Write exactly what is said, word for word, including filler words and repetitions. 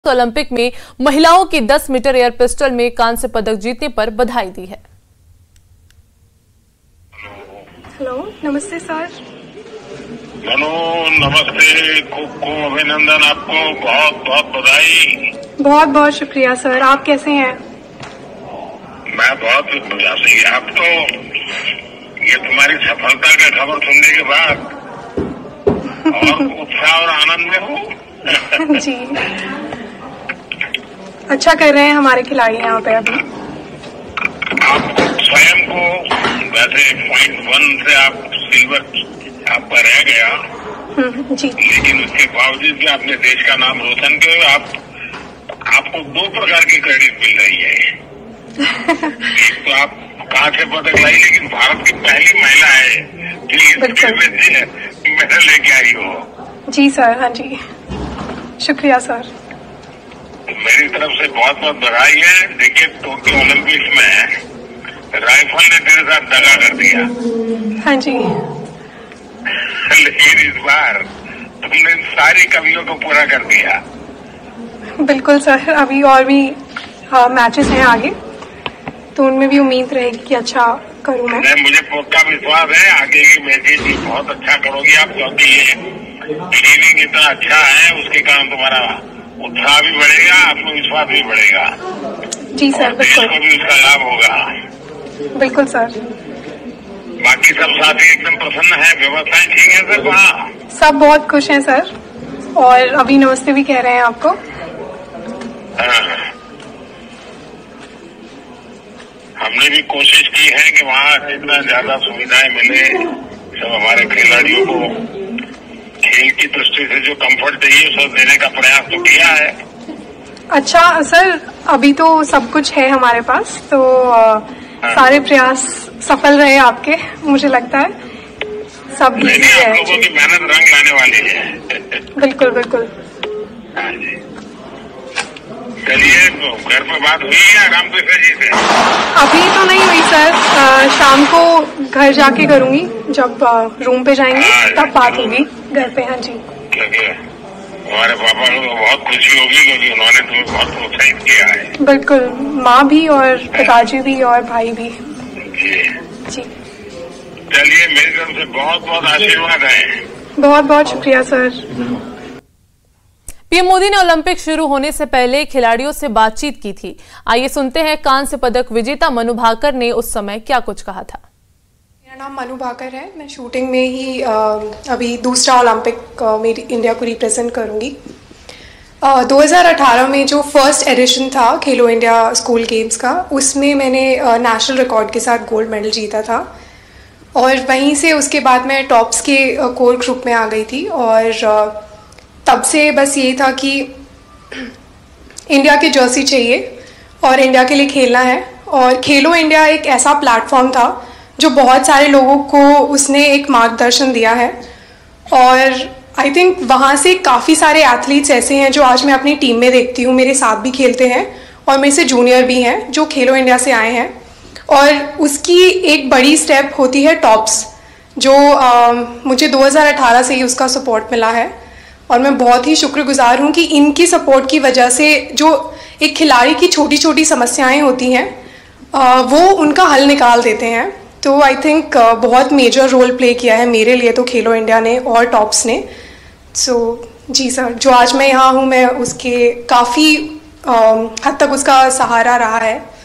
Olympic में महिलाओं की दस मीटर एयर पिस्टल में कांस्य पदक जीतने पर बधाई दी है। हेलो, नमस्ते सर। मनु, नमस्ते, खूब खूब अभिनंदन, आपको बहुत बहुत बधाई। बहुत बहुत शुक्रिया सर। आप कैसे हैं? मैं बहुत बढ़िया से। आप तो ये तुम्हारी सफलता का खबर सुनने के बाद और उत्साह और आनंद में हूँ। जी, अच्छा कर रहे हैं हमारे खिलाड़ी यहाँ पे अभी। आप स्वयं को वैसे पॉइंट वन से आप सिल्वर आपका रह गया, जी, लेकिन उसके बावजूद भी आपने देश का नाम रोशन किया। आप आपको दो प्रकार की क्रेडिट मिल रही है। एक तो आप कहाँ से पदक लाई, लेकिन भारत की पहली महिला है जो इस खेल में मेडल लेके आई हो। जी सर। हाँ जी, शुक्रिया सर। मेरी तरफ से बहुत बहुत बधाई है। देखिए, टोक्यो ओलंपिक्स में राइफल ने तेरे साथ दगा कर दिया। हाँ जी, लेकिन इस बार तुमने सारी कमियों को पूरा कर दिया। बिल्कुल सर। अभी और भी मैचेस हैं आगे, तो उनमें भी उम्मीद रहेगी कि अच्छा करूँ मैं। मैं मुझे पक्का विश्वास है आगे की मैचेस भी बहुत अच्छा करोगी आप, क्योंकि ये ट्रेनिंग इतना अच्छा है, उसके कारण तुम्हारा उत्साह भी बढ़ेगा, आत्मविश्वास भी बढ़ेगा। जी सर, बिल्कुल। देश को भी उसका लाभ होगा। बिल्कुल सर। बाकी सब साथी एकदम प्रसन्न है, व्यवस्थाएं ठीक है सर? वहाँ सब बहुत खुश हैं सर, और अभी नमस्ते भी कह रहे हैं आपको। हाँ। हमने भी कोशिश की है कि वहाँ जितना ज्यादा सुविधाएं मिले सब हमारे खिलाड़ियों को, खेल की दृष्टि से जो कंफर्ट चाहिए सब देने का प्रयास तो किया है। अच्छा सर, अभी तो सब कुछ है हमारे पास, तो हाँ। सारे प्रयास सफल रहे आपके, मुझे लगता है सब इजी है। आप लोगों की मेहनत रंग लाने वाली है। बिल्कुल बिल्कुल। हाँ जी, चलिए, तो घर पे बात हुई है राम कृष्ण जी से? अभी तो नहीं हुई सर, आ, शाम को घर जाके करूंगी, जब आ, रूम पे जाएंगे तब बात होगी घर पे। हाँ जी, क्योंकि हमारे पापा को बहुत खुशी होगी, क्योंकि उन्होंने तुम्हें बहुत प्रोत्साहित किया है। बिल्कुल, माँ भी और पिताजी भी और भाई भी। जी जी, चलिए, मेरी तरफ से बहुत बहुत आशीर्वाद है। बहुत बहुत शुक्रिया सर। पीएम मोदी ने ओलंपिक शुरू होने से पहले खिलाड़ियों से बातचीत की थी। आइए सुनते हैं कांस्य पदक विजेता मनु भाकर ने उस समय क्या कुछ कहा था। मेरा नाम मनु भाकर है। मैं शूटिंग में ही आ, अभी दूसरा ओलंपिक मेरी इंडिया को रिप्रेजेंट करूंगी। आ, दो हज़ार अठारह में जो फर्स्ट एडिशन था खेलो इंडिया स्कूल गेम्स का, उसमें मैंने नेशनल रिकॉर्ड के साथ गोल्ड मेडल जीता था, और वहीं से उसके बाद मैं टॉप्स के कोर ग्रुप में आ गई थी। और आ, तब से बस ये था कि इंडिया की जर्सी चाहिए और इंडिया के लिए खेलना है। और खेलो इंडिया एक ऐसा प्लेटफॉर्म था जो बहुत सारे लोगों को उसने एक मार्गदर्शन दिया है, और आई थिंक वहाँ से काफ़ी सारे एथलीट्स ऐसे हैं जो आज मैं अपनी टीम में देखती हूँ, मेरे साथ भी खेलते हैं और मेरे से जूनियर भी हैं जो खेलो इंडिया से आए हैं। और उसकी एक बड़ी स्टेप होती है टॉप्स, जो आ, मुझे दो हज़ार अठारह से ही उसका सपोर्ट मिला है, और मैं बहुत ही शुक्रगुजार हूँ कि इनकी सपोर्ट की वजह से जो एक खिलाड़ी की छोटी छोटी समस्याएं होती हैं वो उनका हल निकाल देते हैं। तो आई थिंक बहुत मेजर रोल प्ले किया है मेरे लिए तो खेलो इंडिया ने और टॉप्स ने। सो so, जी सर, जो आज मैं यहाँ हूँ मैं उसके काफ़ी हद तक उसका सहारा रहा है।